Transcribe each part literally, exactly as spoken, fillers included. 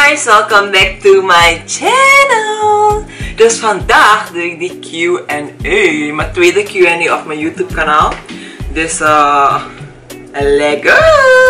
guys, welcome back to my channel. Dus vandaag doe ik die Q en A, mijn tweede Q en A op mijn YouTube kanaal. Dus uh, let's go!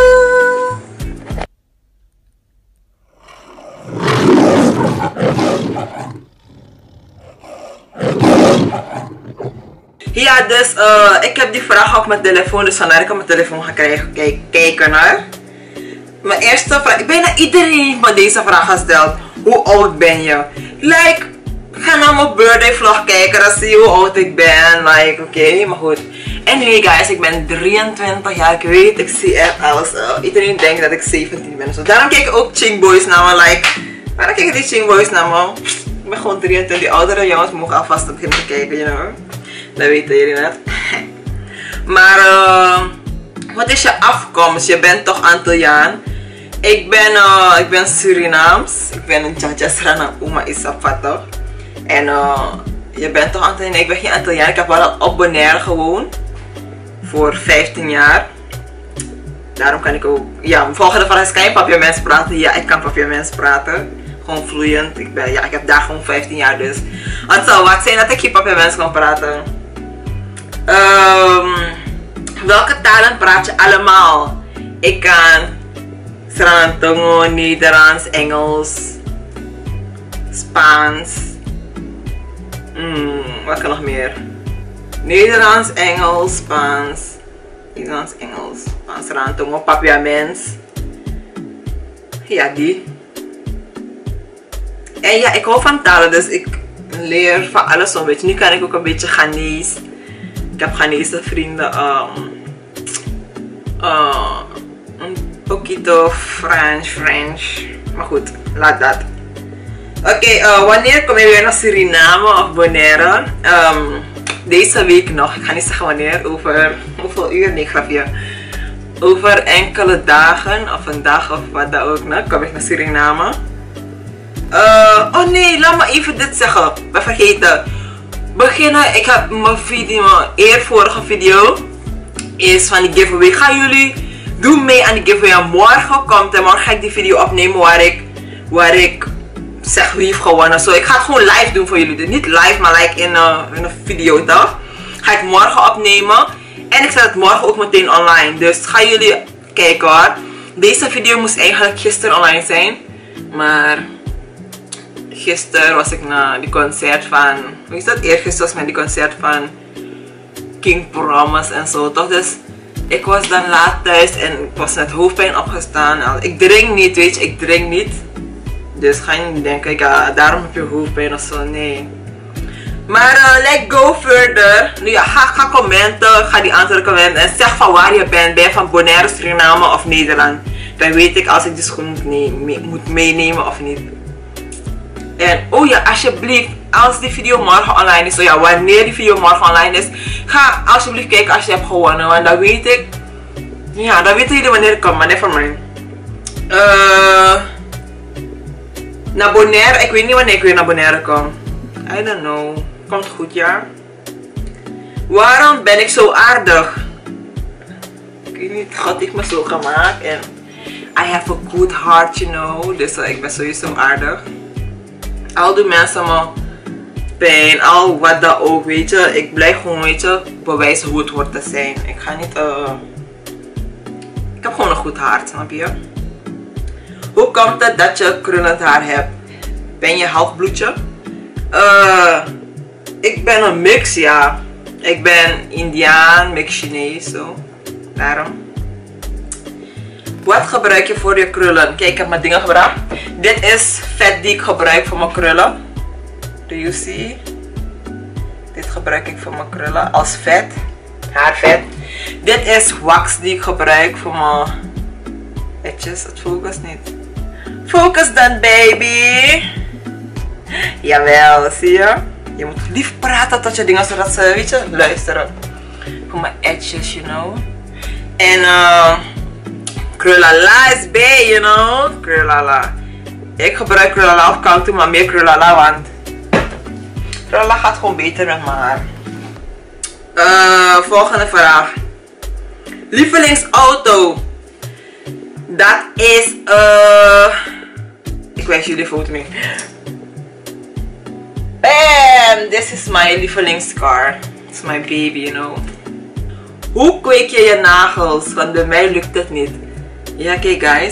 Ja, dus uh, ik heb die vraag op mijn telefoon, dus vandaar ik op mijn telefoon ga krijgen, kijk, kijken naar. Mijn eerste vraag, bijna iedereen heeft me deze vraag gesteld. Hoe oud ben je? Like, ga naar mijn birthday vlog kijken, dan zie je hoe oud ik ben. Like, oké, okay, maar goed. Anyway guys, ik ben drieëntwintig jaar, ik weet, ik zie er alles. Uh, iedereen denkt dat ik zeventien ben. So, daarom kijken ook Ching Boys naar me, like, waarom kijken die Ching Boys naar me? Ik ben gewoon drieëntwintig, die oudere jongens mogen alvast beginnen te kijken, you know. Dat weten jullie net. Maar, uh, wat is je afkomst? Je bent toch Antilliaan? Ik ben, uh, ik ben Surinaams. Ik ben een Jajasrana Uma Isafato. En uh, je bent toch Antilliaan? Nee, ik ben geen Antilliaan. Ik heb wel op Bonaire gewoond. Voor vijftien jaar. Daarom kan ik ook... Ja, mijn volgende vraag is, kan je Papiaments praten? Ja, ik kan Papiaments praten. Gewoon vloeiend. Ik, ben, ja, ik heb daar gewoon vijftien jaar dus. Het zou wat zijn dat ik geen Papiaments kan praten. Um, welke talen praat je allemaal? Ik kan Srantongo, Nederlands, Engels, Spaans. Hmm, wat kan nog meer? Nederlands, Engels, Spaans. Nederlands, Engels, Spaans, Srantongo, Papiaments. Ja, die. En ja, ik hou van talen, dus ik leer van alles zo'n beetje. Nu kan ik ook een beetje Ghanese. Ik heb Ghanese vrienden. Um, uh, een poquito French, French. Maar goed, laat dat. Oké, okay, uh, wanneer kom je weer naar Suriname of Bonaire? Um, deze week nog. Ik ga niet zeggen wanneer. Over hoeveel uur? Nee, grapje. Over enkele dagen of een dag of wat dan ook. Nou, kom ik naar Suriname. Uh, oh nee, laat me even dit zeggen. Ik ben vergeten. Beginnen, ik heb mijn video, mijn eervorige video is van die giveaway. Gaan jullie doen mee aan die giveaway? Morgen komt en morgen ga ik die video opnemen waar ik, waar ik zeg wie heeft gewonnen. So, ik ga het gewoon live doen voor jullie. Dus niet live, maar like in een, in een video toch? Ga ik morgen opnemen. En ik zet het morgen ook meteen online. Dus gaan jullie kijken hoor. Deze video moest eigenlijk gisteren online zijn. Maar... gisteren was ik naar die concert van, hoe is dat? Eergisteren was ik naar die concert van King Promise en zo toch. Dus ik was dan laat thuis en ik was met hoofdpijn opgestaan. Ik drink niet, weet je, ik drink niet. Dus ga je niet denken, ja, daarom heb je hoofdpijn of zo, nee. Maar uh, let's go further. Nu ja, ga, ga commenten, ga die antwoorden commenten en zeg van waar je bent. Ben je van Bonaire, Suriname of Nederland? Dan weet ik als ik die schoen moet, mee, moet meenemen of niet. En oh ja, alsjeblieft, als die video morgen online is, oh ja, wanneer die video morgen online is, ga alsjeblieft kijken als je hebt gewonnen. Want dan weet ik, ja, dan weten jullie wanneer ik kom, maar never mind. Uh, naar Bonaire, ik weet niet wanneer ik weer naar Bonaire kom. I don't know, komt goed ja. Waarom ben ik zo aardig? Ik weet niet, God heeft me zo gemaakt en I have a good heart, you know. Dus uh, ik ben sowieso aardig. Al doen mensen me pijn, al wat dat ook, weet je. Ik blijf gewoon, weet je, bewijzen hoe het hoort te zijn. Ik ga niet, uh... ik heb gewoon een goed hart, snap je? Hoe komt het dat je krullend haar hebt? Ben je halfbloedje? Uh, ik ben een mix, ja. Ik ben Indiaan, mix Chinees, zo. Daarom. Wat gebruik je voor je krullen? Kijk, ik heb mijn dingen gebracht. Dit is vet die ik gebruik voor mijn krullen. Do you see? Dit gebruik ik voor mijn krullen als vet. Haarvet. Dit is wax die ik gebruik voor mijn etjes. Het focus niet. Focus dan baby. Jawel, zie je? Je moet lief praten tot je dingen zodat ze, weet je, luisteren. Voor mijn etjes, you know. En uh... Krulala is bij, you know. Krulala. Ik gebruik Krulala of kan toe, maar meer Krulala, want Krulala gaat gewoon beter met mijn haar. Uh, volgende vraag. Lievelingsauto. Dat is, uh, ik Ik wijs jullie foto mee. Bam! This is my lievelingskar. It's my baby, you know. Hoe kweek je je nagels? Want bij mij lukt het niet. Ja, kijk guys.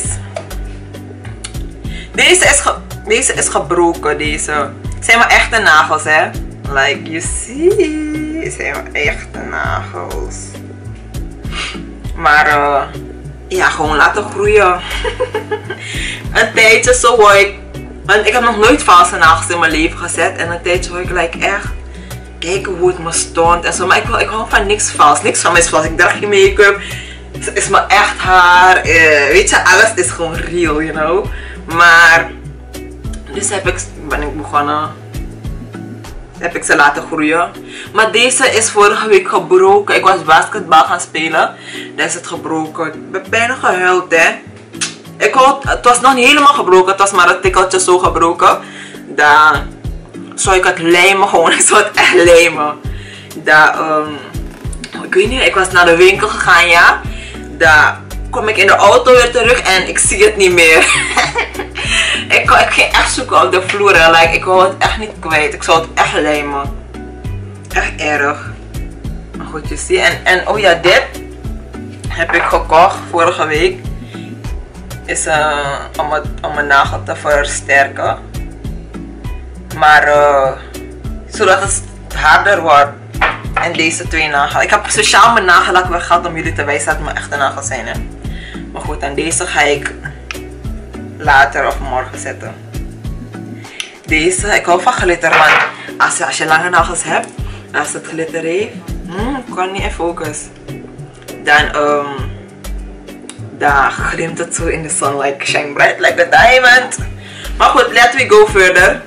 Deze is, ge deze is gebroken, deze. Het zijn mijn echte nagels, hè. Like, you see. Het zijn mijn echte nagels. Maar, uh, ja, gewoon laten groeien. Een tijdje zo hoor ik. Want ik heb nog nooit valse nagels in mijn leven gezet. En een tijdje hoor ik like, echt kijken hoe het me stond en zo. Maar ik, wil, ik hou van niks vals. Niks van mij is vals. Ik draag geen make-up. Het is mijn echt haar. Uh, weet je, alles is gewoon real, you know. Maar, dus heb ik, ben ik begonnen. Heb ik ze laten groeien. Maar deze is vorige week gebroken. Ik was basketbal gaan spelen. Daar is het gebroken. Ik ben bijna gehuild, hè. Ik had, het was nog niet helemaal gebroken. Het was maar een tikkeltje zo gebroken. Dan zou ik het lijmen gewoon. Ik zou het echt lijmen. Dan, um, ik weet niet. Ik was naar de winkel gegaan, ja. Dan kom ik in de auto weer terug en ik zie het niet meer. ik, ik ging echt zoeken op de vloer. Like, ik wou het echt niet kwijt. Ik zou het echt lijmen. Echt erg. Maar goed, je ziet. En, en oh ja, dit heb ik gekocht vorige week. Is uh, om, het, om mijn nagel te versterken. Maar uh, zodat het harder wordt. En deze twee nagels. Ik heb speciaal mijn nagellak weer gehad om jullie te wijzen dat het mijn echte nagels zijn. Hè? Maar goed, en deze ga ik later of morgen zetten. Deze, ik hou van glitter. Want als je, als je lange nagels hebt, als het glitter heeft, hmm, ik kan niet in focus. Dan, um, dan glimt het zo in de zon, like shine bright like a diamond. Maar goed, laten we go verder.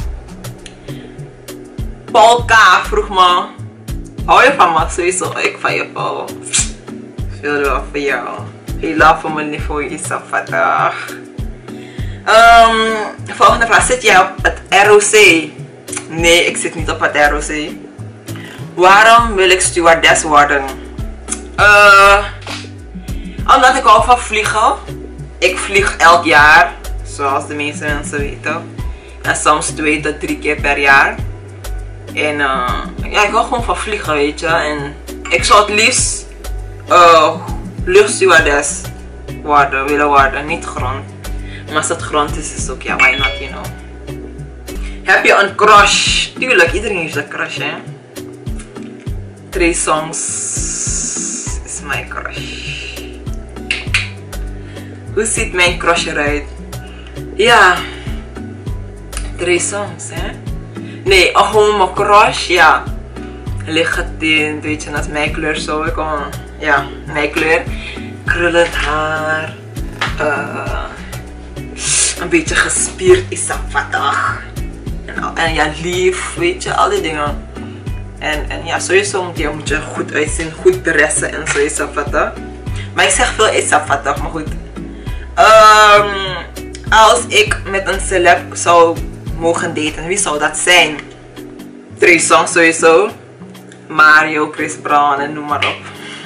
Paul K vroeg me, hou je van me? Sowieso, ik van je Paul. Veel wel voor jou. Veel love voor mijn niveau is zo fattig. Um, volgende vraag, zit jij op het R O C? Nee, ik zit niet op het R O C. Waarom wil ik stewardess worden? Uh, omdat ik hou van vliegen. Ik vlieg elk jaar, zoals de meeste mensen weten. En soms twee tot drie keer per jaar. En uh, ja, ik hou gewoon van vliegen, weet je. En ik zou het liefst uh, luchtstewardess worden, willen worden, niet grond. Maar als het grond is, is het ook, ja, why not, you know. Heb je een crush? Tuurlijk, iedereen heeft een crush, hè. Trey Songz is mijn crush. Hoe ziet mijn crush eruit? Ja, Trey Songz, hè. Nee, oh, gewoon mijn crush, ja. Lichtgetint, weet je, dat is mijn kleur zo. Ik kom, ja, mijn kleur. Krullend haar. Uh, een beetje gespierd is dat fattig. En, en ja, lief, weet je, al die dingen. En, en ja, sowieso moet je, moet je goed uitzien, goed dressen en zo is dat fattig. Maar ik zeg veel is dat fattig, maar goed. Um, als ik met een celeb zou mogen daten, wie zou dat zijn? Trey Songz sowieso. Mario, Chris Brown en noem maar op.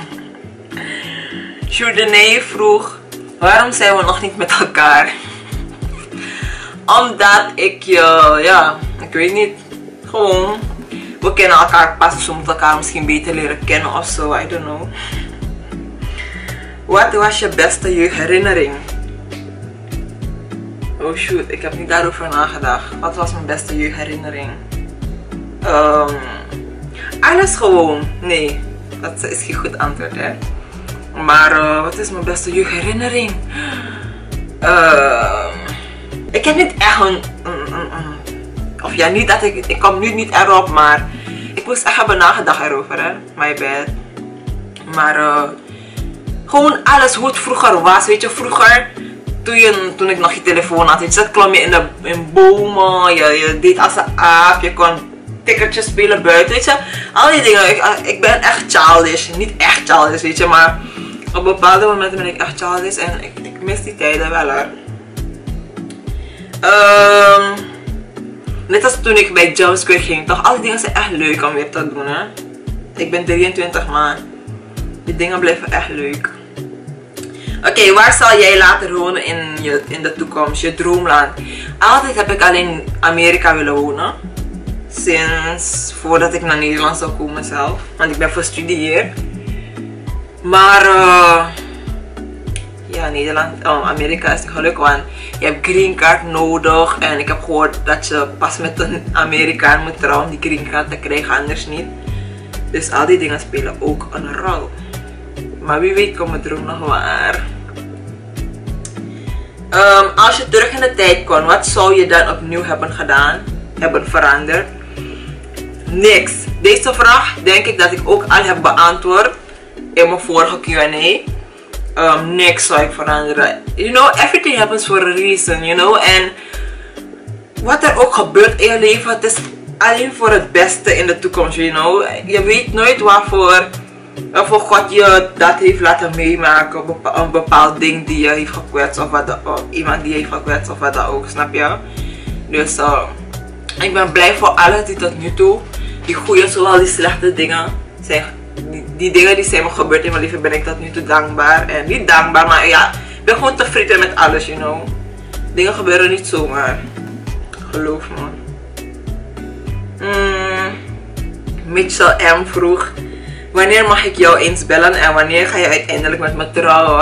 Jourdenay vroeg, waarom zijn we nog niet met elkaar? Omdat ik je, ja, ik weet niet, gewoon, we kennen elkaar pas, dus we moeten elkaar misschien beter leren kennen of zo, I don't know. Wat was je beste jeugdherinnering? Oh shoot, ik heb niet daarover nagedacht. Wat was mijn beste jeugdherinnering? Um, alles gewoon. Nee, dat is geen goed antwoord, hè. Maar uh, wat is mijn beste jeugdherinnering? Uh, ik heb niet echt een, een, een, een... Of ja, niet dat ik... Ik kom nu niet erop, maar... Ik moest echt hebben nagedacht erover, hè. My bad. Maar uh, gewoon alles hoe het vroeger was, weet je. Vroeger... Toen, je, toen ik nog geen telefoon had, weet je, dat klom je in, de, in bomen, je, je deed als een aap, je kon tikkertjes spelen buiten, weet je. Al die dingen, ik, ik ben echt childish, niet echt childish, weet je, maar op bepaalde momenten ben ik echt childish en ik, ik mis die tijden wel, hoor. Um, net als toen ik bij Jump Square ging, toch, al die dingen zijn echt leuk om weer te doen, hè. Ik ben drieëntwintig, maar die dingen blijven echt leuk. Oké, okay, waar zal jij later wonen in, je, in de toekomst? Je droomland. Altijd heb ik al in Amerika willen wonen. Sinds voordat ik naar Nederland zou komen zelf. Want ik ben voor studie hier. Maar uh, ja, Nederland, oh, Amerika is gelukkig, want je hebt green card nodig. En ik heb gehoord dat je pas met een Amerikaan moet trouwen om die green card te krijgen, anders niet. Dus al die dingen spelen ook een rol. Maar wie weet komt mijn droom nog waar. Um, als je terug in de tijd kon, wat zou je dan opnieuw hebben gedaan? Hebben veranderd? Niks. Deze vraag denk ik dat ik ook al heb beantwoord in mijn vorige Q en A. Um, niks zou ik veranderen. You know, everything happens for a reason, you know. En wat er ook gebeurt in je leven, het is alleen voor het beste in de toekomst, you know. Je weet nooit waarvoor, waarvoor God je dat heeft laten meemaken. Een bepaald ding die je heeft gekwetst of, wat de, of iemand die je heeft gekwetst of wat dan ook, snap je? Dus uh, ik ben blij voor alles die tot nu toe, die goede zowel die slechte dingen zijn. Die, die dingen die zijn me gebeurd in mijn leven, ben ik tot nu toe dankbaar. En niet dankbaar, maar ja, ik ben gewoon tevreden met alles, you know. Dingen gebeuren niet zomaar. Geloof me. Mm, Mitchell M. vroeg: wanneer mag ik jou eens bellen en wanneer ga je uiteindelijk met me trouwen?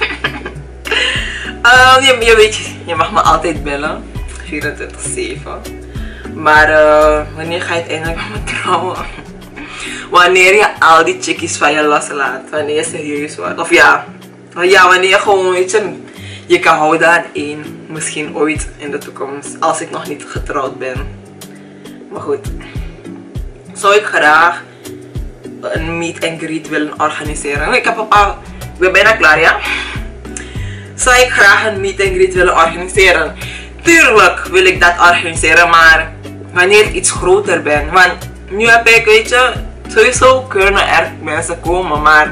um, je, je weet, je mag me altijd bellen. vierentwintig zeven. Maar uh, wanneer ga je uiteindelijk met me trouwen? Wanneer je al die chickies van je loslaat. Wanneer je serieus wordt. Of ja, ja wanneer je gewoon, weet je, je kan houden aan één. Misschien ooit in de toekomst. Als ik nog niet getrouwd ben. Maar goed. Zou ik graag een meet and greet willen organiseren. Ik heb een paar... Ik ben bijna klaar, ja? Zou ik graag een meet and greet willen organiseren? Tuurlijk wil ik dat organiseren, maar wanneer ik iets groter ben. Want nu heb ik, weet je, sowieso kunnen er mensen komen, maar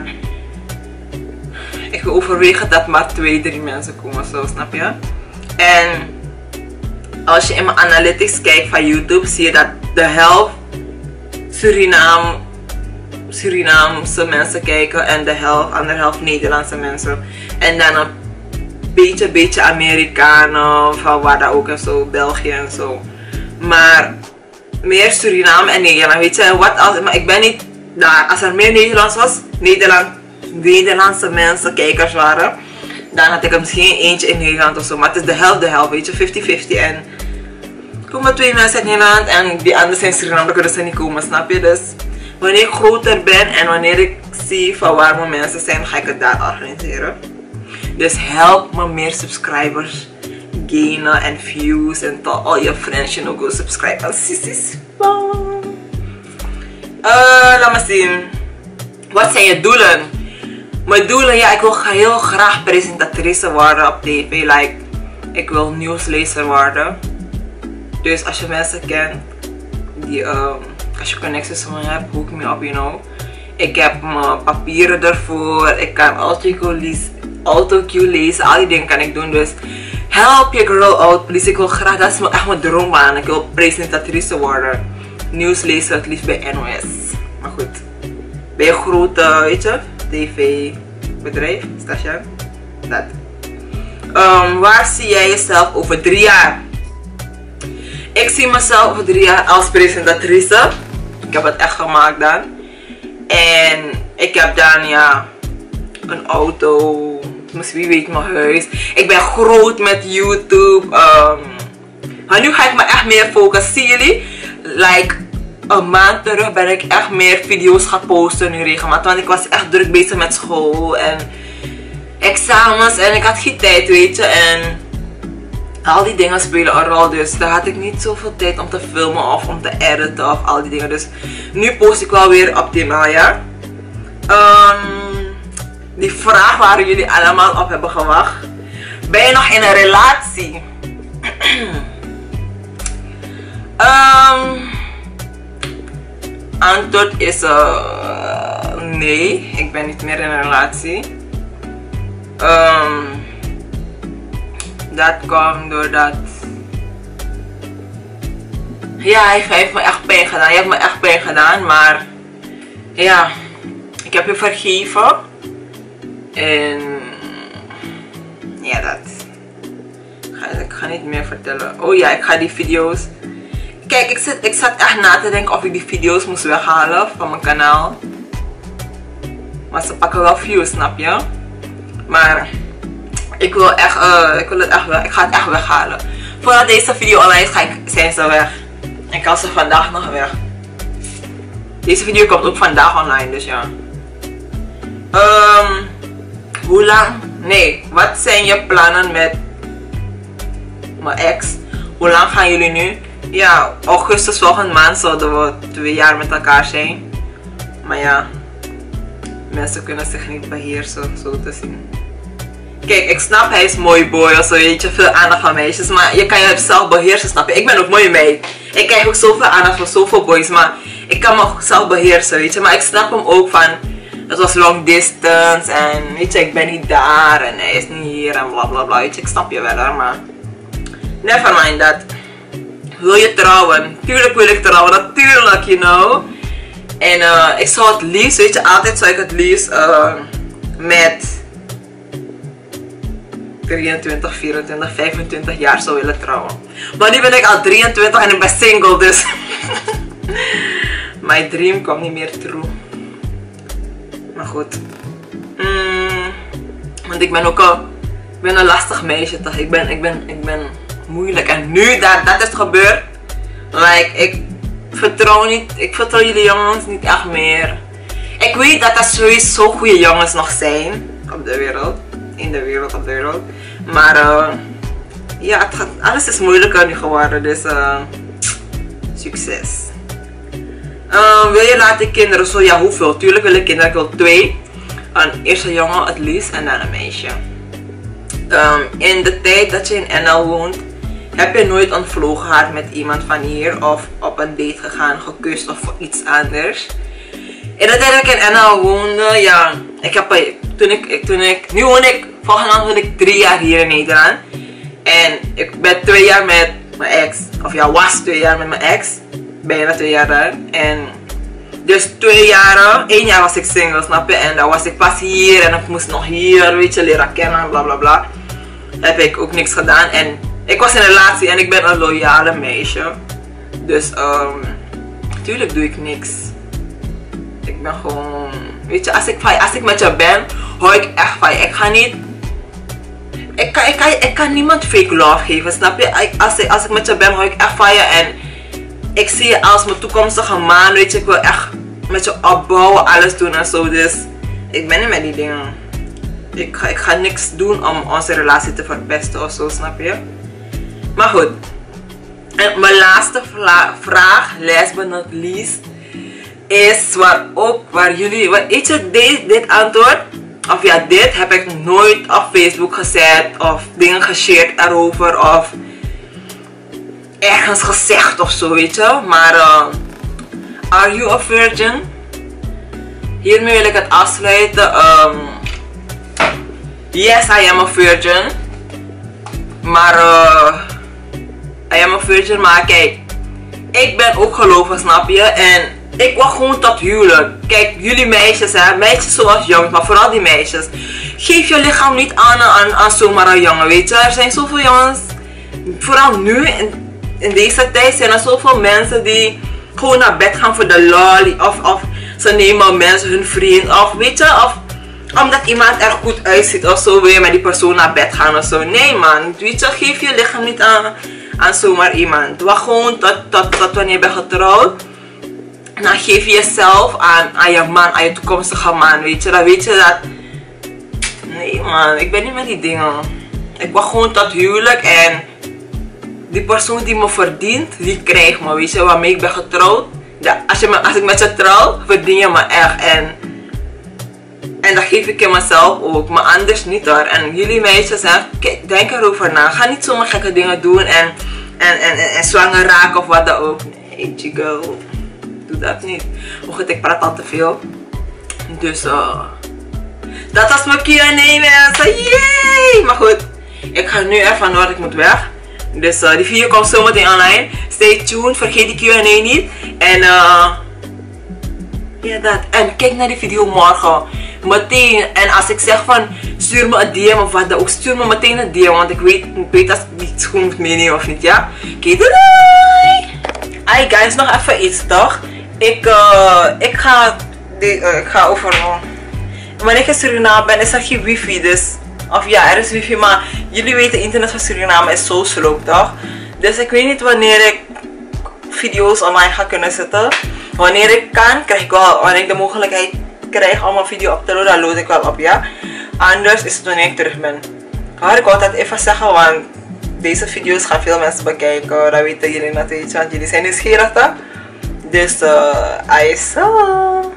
ik wil overwegen dat maar twee, drie mensen komen, zo, snap je? En als je in mijn analytics kijkt van YouTube, zie je dat de helft Suriname, Surinaamse mensen kijken en de helft, andere helft Nederlandse mensen. En dan een beetje, beetje Amerikanen, van waar dat ook en zo, België en zo. Maar meer Suriname en Nederland, weet je, wat als, maar ik ben niet daar, als er meer Nederlands was, Nederland, Nederlandse mensen, kijkers waren, dan had ik er misschien eentje in Nederland of zo, maar het is de helft, de helft, weet je, vijftig vijftig en komen twee mensen in Nederland en die anderen zijn Suriname, dan kunnen ze niet komen, snap je? Dus wanneer ik groter ben en wanneer ik zie van waar mijn mensen zijn, ga ik het daar organiseren. Dus help me meer subscribers gainen en views en tell all your friends, you know, go subscribe. Sissies. Uh, laat me zien. Wat zijn je doelen? Mijn doelen, ja, ik wil heel graag presentatrice worden op tv. Like, ik wil nieuwslezer worden. Dus als je mensen kent, die, uh, als je connecties van me hebt, hoek me op, you know. Ik heb mijn papieren ervoor. Ik kan autocue lezen. Al die dingen kan ik doen. Dus help je girl out, please. Ik wil graag, dat is echt mijn droombaan. Ik wil presentatrice worden. Nieuwslezer, het liefst bij N O S. Maar goed. Bij een grote, weet je, tv-bedrijf, station. Dat. Um, waar zie jij jezelf over drie jaar? Ik zie mezelf over drie jaar als presentatrice. Ik heb het echt gemaakt dan. En ik heb dan, ja, een auto. Misschien wie weet mijn huis. Ik ben groot met YouTube. Um, maar nu ga ik me echt meer focussen. Zie jullie? Like, een maand terug ben ik echt meer video's gaan posten nu regelmatig. Want ik was echt druk bezig met school en examens. En ik had geen tijd, weet je. En al die dingen spelen een rol. Dus daar had ik niet zoveel tijd om te filmen of om te editen of al die dingen. Dus nu post ik wel weer optimaal, ja. Um, die vraag waar jullie allemaal op hebben gewacht. Ben je nog in een relatie? um, antwoord is uh, nee. Ik ben niet meer in een relatie. Um, dat komt doordat... Ja, hij heeft me echt pijn gedaan. Hij heeft me echt pijn gedaan, maar... Ja, ik heb je vergeven. En ja, dat. Ik ga, ik ga niet meer vertellen. Oh ja, ik ga die video's. Kijk, ik, zit, ik zat echt na te denken of ik die video's moest weghalen van mijn kanaal. Maar ze pakken wel views, snap je? Maar ik wil, echt, uh, ik wil het echt weg. Ik ga het echt weghalen. Voordat deze video online is, ga ik, zijn ze weg. Ik kan ze vandaag nog weg. Deze video komt ook vandaag online, dus ja. Um, hoe lang? Nee, wat zijn je plannen met mijn ex? Hoe lang gaan jullie nu? Ja, augustus volgende maand zouden we twee jaar met elkaar zijn. Maar ja, mensen kunnen zich niet beheersen, zo te zien. Kijk, ik snap hij is mooi boy of zo, weet je, veel aandacht van meisjes. Maar je kan jezelf beheersen, snap je? Ik ben ook mooie meid. Ik krijg ook zoveel aandacht van zoveel boys, maar ik kan mezelf beheersen, weet je. Maar ik snap hem ook van, het was long distance en weet je, ik ben niet daar en hij is niet hier en bla bla bla. Weet je, ik snap je wel hoor, maar never mind dat. Wil je trouwen? Tuurlijk wil ik trouwen, natuurlijk, you know. En uh, ik zou het liefst, weet je, altijd zou ik het liefst uh, met drieëntwintig, vierentwintig, vijfentwintig jaar zou willen trouwen. Maar nu ben ik al drieëntwintig en ik ben single, dus mijn dream komt niet meer true. Maar goed. Mm, want ik ben ook al, ik ben een lastig meisje toch. Ik ben, ik ben, ik ben moeilijk. En nu dat dat is gebeurd, like, ik vertrouw niet, ik vertrouw jullie jongens niet echt meer. Ik weet dat er sowieso goede jongens nog zijn op de wereld. In de wereld, op de wereld. Maar uh, ja, het gaat, alles is moeilijker nu geworden. Dus uh, succes. Uh, wil je later kinderen? Zo ja, hoeveel? Tuurlijk wil ik kinderen. Ik wil twee. Een eerste jongen het liefst en dan een meisje. Um, in de tijd dat je in N L woont, heb je nooit een vlog gehad met iemand van hier of op een date gegaan, gekust of iets anders. In de tijd dat ik in N L woonde, ja, ik heb, toen ik, toen ik, nu woon ik, volgende maand woon ik drie jaar hier in Nederland. En ik ben twee jaar met mijn ex, of ja, was twee jaar met mijn ex, bijna twee jaar dan. En dus twee jaren, één jaar was ik single, snap je? En dan was ik pas hier en ik moest nog hier, weet je, leren kennen, bla bla bla. Heb ik ook niks gedaan en ik was in een relatie en ik ben een loyale meisje. Dus um, natuurlijk doe ik niks. Ik ben gewoon, weet je, als ik, als ik met je ben, hou ik echt van je. Ik ga niet, ik kan, ik kan, ik kan niemand fake love geven, snap je? Als ik, als ik met je ben, hou ik echt van je en ik zie je als mijn toekomstige man, weet je, ik wil echt met je opbouwen, alles doen en zo. Dus ik ben niet met die dingen. Ik ga, ik ga niks doen om onze relatie te verpesten of zo, snap je? Maar goed. En mijn laatste vraag, last but not least, is waarop, waar jullie, weet je, dit, dit antwoord, of ja, dit heb ik nooit op Facebook gezet of dingen geshared erover of ergens gezegd of zo, weet je. Maar, uh, are you a virgin? Hiermee wil ik het afsluiten. Um, yes, I am a virgin. Maar, uh, I am a virgin, maar kijk, ik ben ook gelovig, snap je? En ik wacht gewoon tot huwelijk. Kijk, jullie meisjes, hè, meisjes zoals jongens, maar vooral die meisjes. Geef je lichaam niet aan, aan, aan zomaar een jongen, weet je. Er zijn zoveel jongens, vooral nu, in, in deze tijd zijn er zoveel mensen die gewoon naar bed gaan voor de lol. Of, of ze nemen mensen hun vriend, of weet je, of omdat iemand er goed uitziet of zo, wil je met die persoon naar bed gaan of zo. Nee man, weet je, geef je lichaam niet aan, aan zomaar iemand. Wacht gewoon tot, tot, tot wanneer je bent getrouwd. Dan geef je jezelf aan, aan je man, aan je toekomstige man, weet je. Dan weet je dat, nee man, ik ben niet met die dingen. Ik wacht gewoon tot huwelijk en die persoon die me verdient, die krijgt me, weet je, waarmee ik ben getrouwd. Ja, als, je me, als ik met je trouw, verdien je me echt. En, en dat geef ik in mezelf ook, maar anders niet hoor. En jullie meisjes, hè, kijk, denk erover na. Ga niet zomaar gekke dingen doen en, en, en, en, en zwanger raken of wat dan ook. Nee, chico, doe dat niet. Maar goed, ik praat al te veel. Dus, uh, dat was mijn Q en A mensen. Yay! Maar goed, ik ga nu even door, ik moet weg. Dus uh, die video komt zometeen online. Stay tuned, vergeet die Q en A niet. En uh, ja dat. En kijk naar die video morgen. meteen. En als ik zeg van stuur me een D M of wat dan ook, stuur me meteen een D M. Want ik weet, ik weet als ik die schoen moet meenemen of niet, ja? Oké, okay, doei! Hey guys, nog even iets toch? Ik, uh, ik ga, die, uh, ik ga over... Uh, wanneer ik in Suriname ben is er geen wifi, dus... Of ja, er is wifi, maar jullie weten, internet van Suriname is zo slow toch? Dus ik weet niet wanneer ik video's online ga kunnen zetten. Wanneer ik kan, krijg ik wel, wanneer ik de mogelijkheid krijg om een video op te laden, dan load ik wel op, ja. Anders is het wanneer ik terug ben. Maar ik wou dat even zeggen, want deze video's gaan veel mensen bekijken. Dat weten jullie natuurlijk, want jullie zijn nieuwsgierig toch? Dus, uh, I saw.